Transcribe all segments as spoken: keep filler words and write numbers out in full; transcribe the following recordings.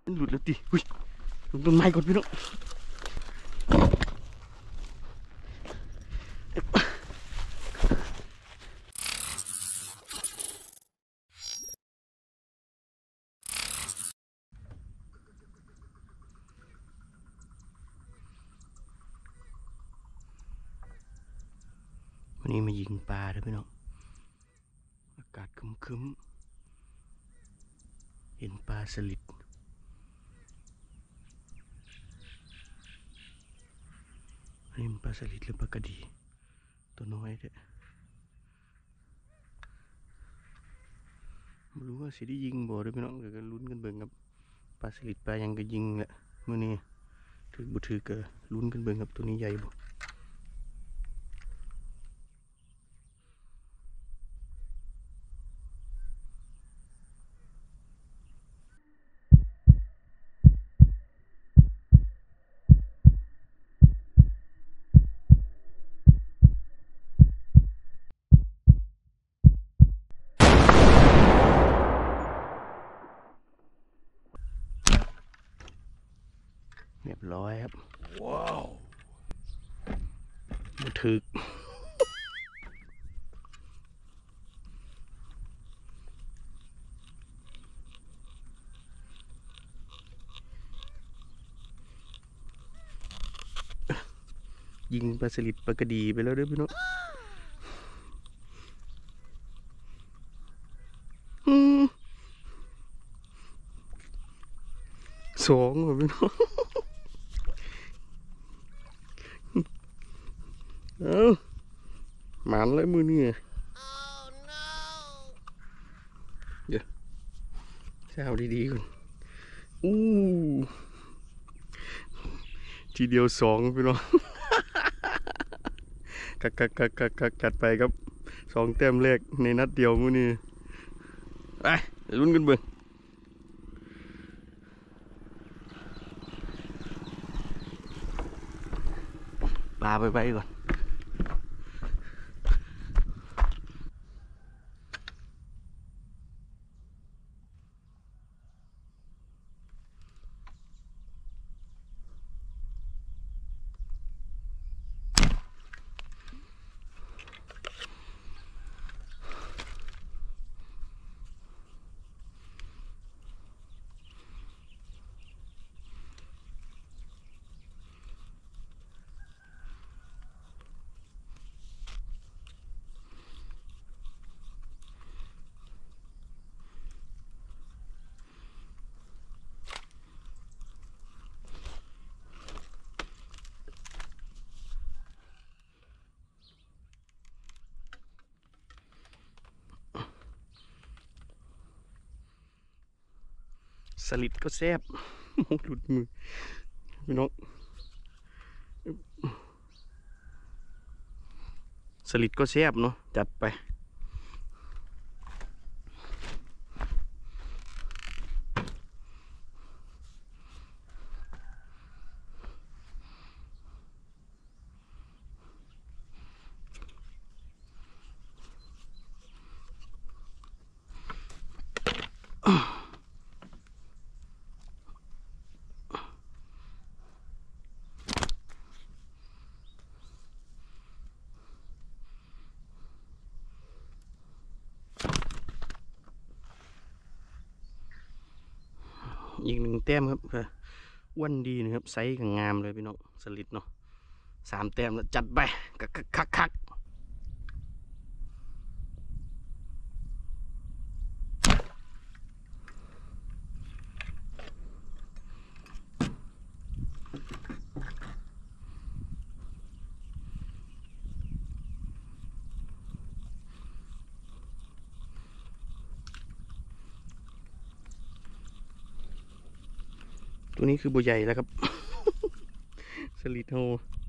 หลุดแล้วดิอุ้ยลงต้นไม้ก่อนพี่น้องวันนี้มายิงปลาเลยพี่น้องอากาศครึ้มๆเห็นปลาสลิดอันนี้มันปลาสลิดหรือปลากระดีตัวน้อยเด้อไม่รู้ว่าสิได้ยิงบ่ด้วยพี่น้องก็ลุ้นกันเบิ่งครับปลาสลิดปลายังก็ยิงแหละเมื่อนี้ถือบุถือก็ลุ้นกันเบิ่งครับตัวนี้ใหญ่บ่เรียบร้อยครับว้าวบุถือยิงปลาสลิดปลากระดีไปแล้วเด้อพี่น้องสองเหรอพี่น้องเอ้าหมันเลยมือนี่เดี๋ยวเช้าดีๆก่อนอู้ทีเดียวสองพี่น้องกักกักกักกักกักจัดไปครับสองแต้มแรกในนัดเดียวมือนี่ไปลุ้นกันเบิ่งปลาไปไปก่อนสลิดก็แซ่บหลุดมือพี่น้องสลิดก็แซ่บเนาะจัดไปอีกหนึ่งแต้มครับอ้วนดีนะครับไซส์งามเลยพี่น้องสลิดเนาะสามแต้มแล้วจัดไปคักคักคักตัวนี้คือบัวใหญ่แล้วครับสลิดโฮ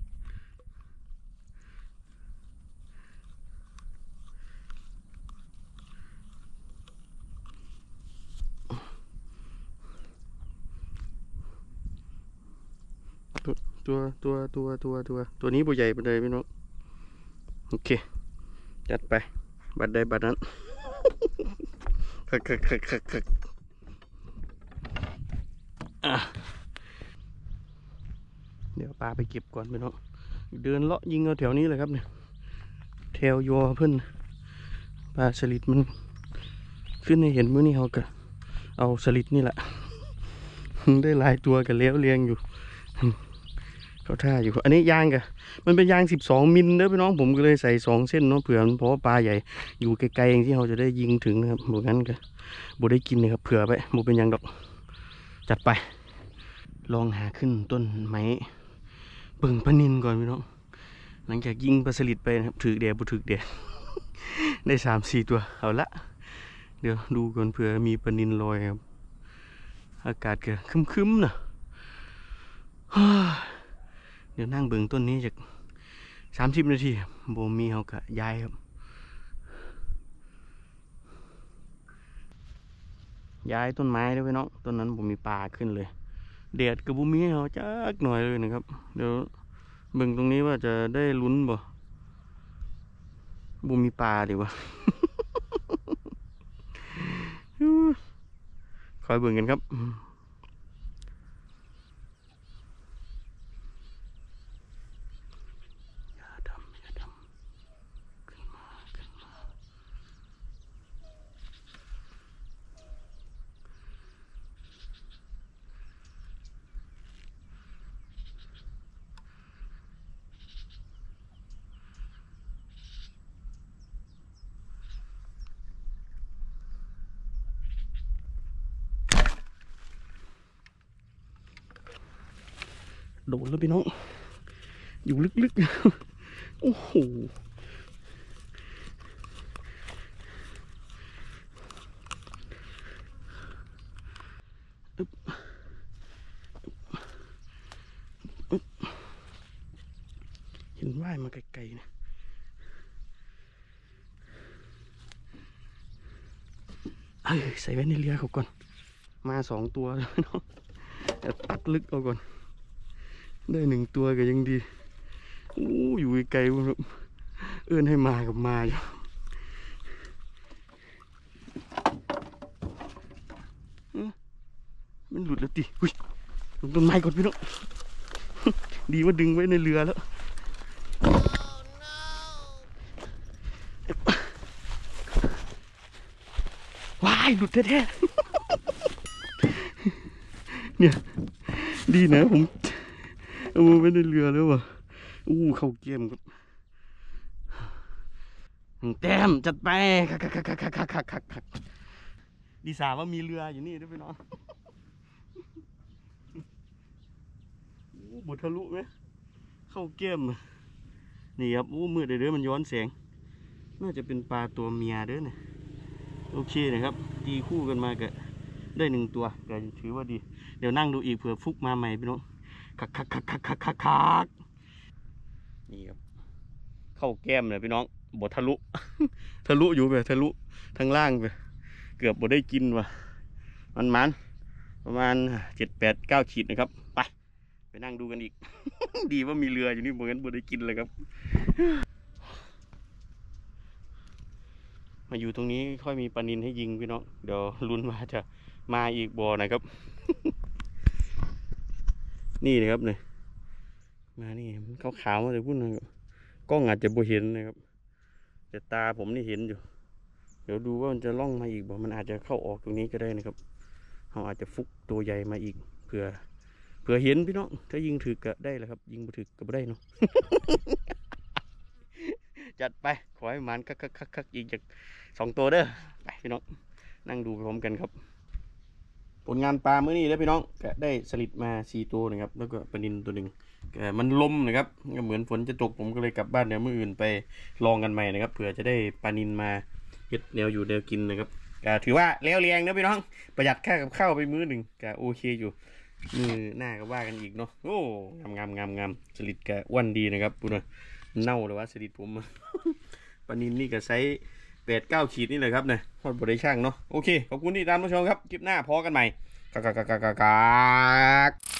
ตัวตัวตัวตัวตัวตัวนี้บัวใหญ่ไปเลยพี่น้องโอเคจัดไปบัดใดบัดนั้นคักคักคักคักคักเดี๋ยวปลาไปเก็บก่อนไปเนาะเดินเลาะยิงเอาแถวนี้เลยครับเนี่ยแถวยอเพิ่นปลาสลิดมันขึ้นให้เห็นมื้อนี้เขาก็เอาสลิดนี่แหละได้หลายตัวกันแล้วเลี้ยงอยู่เขาท่าอยู่อันนี้ยางกันมันเป็นยางสิบสองมิลเด้อพี่น้องผมก็เลยใส่สองเส้นเนาะเผื่อเพราะว่าปลาใหญ่อยู่ไกลๆเองที่เราจะได้ยิงถึงนะครับบวกนั้นก็บวได้กินนะครับเผื่อไปบวเป็นยางดอกจัดไปลองหาขึ้นต้นไม้เบิ่งปลานิลก่อนพี่น้องหลังจากยิงปลาสลิดไปนะครับถือเดียบุถือเดียได้สามสี่ตัวเอาละเดี๋ยวดูก่อนเผื่อมีปลานิลลอยครับอากาศก็ครึ้มๆนะเดี๋ยวนั่งเบิ่งต้นนี้จากสามสิบนาทีโบมีเขากะย้ายครับย้ายต้นไม้ด้วยพี่น้องต้นนั้นผมมีปลาขึ้นเลยเดดกับบุมีเขาจักหน่อยเลยนะครับเดี๋ยวเบิ่งตรงนี้ว่าจะได้ลุ้นบ่บุมีปลาดีวะ คอยเบิ่งกันครับอย่าดำอย่าดำขึ้นมาขึ้นมาโดนแล้วพี่น้องอยู่ลึกๆโอ้โหเห็นว่ายมาไกลๆนะเอ้ยใส่ไว้ในเรือเขาก่อนมาสองตัวแล้วพี่น้องแต่ตัดลึกเอาก่อนได้หนึ่งตัวก็ยังดีอู้อยู่ไกลๆครับเอื้อนให้มากับมาอยู่มันหลุดแล้วติอุ้ยลงต้นไม้ก่อนพี่น้องดีว่าดึงไว้ในเรือแล้วว้ายหลุดแท้ๆเนี่ยดีนะผมเอามือไว้ในเรือแล้วว่ะอู้เข้าเกมครับแต้มจัดไปคักคักคักคักคักคักคักคักดีสาว่ามีเรืออยู่นี่ด้วยพี่น้องอู้บททะลุไหมเข้าเกมนี่ครับอู้มืดเด้อมันย้อนแสงน่าจะเป็นปลาตัวเมียเด้อเนี่ยโอเคนะครับตีคู่กันมาก็ได้หนึ่งตัวก็ถือว่าดีเดี๋ยวนั่งดูอีกเผื่อฟุกมาใหม่พี่น้องคักคักคักคักคักคักคักนี่ครับเข้าแก้มเลยพี่น้องบททะลุ ทะลุอยู่ไปทะลุทั้งล่างไปเกือบบทได้กินว่ะมันมันประมาณเจ็ดแปดเก้าขีดนะครับไปไปนั่งดูกันอีก ดีว่ามีเรืออยู่นี่เหมือนบทได้กินเลยครับ มาอยู่ตรงนี้ค่อยมีปลานิลให้ยิงพี่น้องเดี๋ยวลุ้นว่าจะมาอีกบ่อนะครับ นี่นะครับเนี่ยมานี่เขาขาวมาเลยพูดนะครับกล้องอาจจะบ่เห็นนะครับแต่ตาผมนี่เห็นอยู่เดี๋ยวดูว่ามันจะล่องมาอีกบ่มันอาจจะเข้าออกตรงนี้ก็ได้นะครับเขาอาจจะฟุกตัวใหญ่มาอีกเผื่อเผื่อเห็นพี่น้องถ้ายิงถือก็ได้แหละครับยิงบ่ถือก็บ่ได้เนาะ จัดไปขอให้มันคักคักคักคักยิงจากสองตัวเด้อไปพี่น้องนั่งดูไปพร้อมกันครับผลงานปลาเมื่อนี้แล้วพี่น้องก็ได้สลิดมาสี่ตัวนะครับแล้วก็ปลานิลตัวหนึ่งก็มันลมนะครับก็เหมือนฝนจะตกผมก็เลยกลับบ้านเดี๋ยวมื้ออื่นไปลองกันใหม่นะครับเผื่อจะได้ปลานิลมาเฮ็ดแนวอยู่แนวกินนะครับก็ถือว่าเลี้ยวเลียงนะพี่น้องประหยัดค่ากับข้าวไปมื้อหนึ่งก็โอเคอยู่มือหน้าก็ว่ากันอีกเนาะโอ้งามงามงามงามสลิดก็อ้วนดีนะครับพูดนะเน่าเลยว่าสลิดผม ปลานิลนี่ก็ไซส์แปดเก้าขีดนี่เลยครับเนี่ยทอดบดได้ช่างเนาะโอเคขอบคุณที่ตามรับชมครับคลิปหน้าพอกันใหม่กักกักกักกัก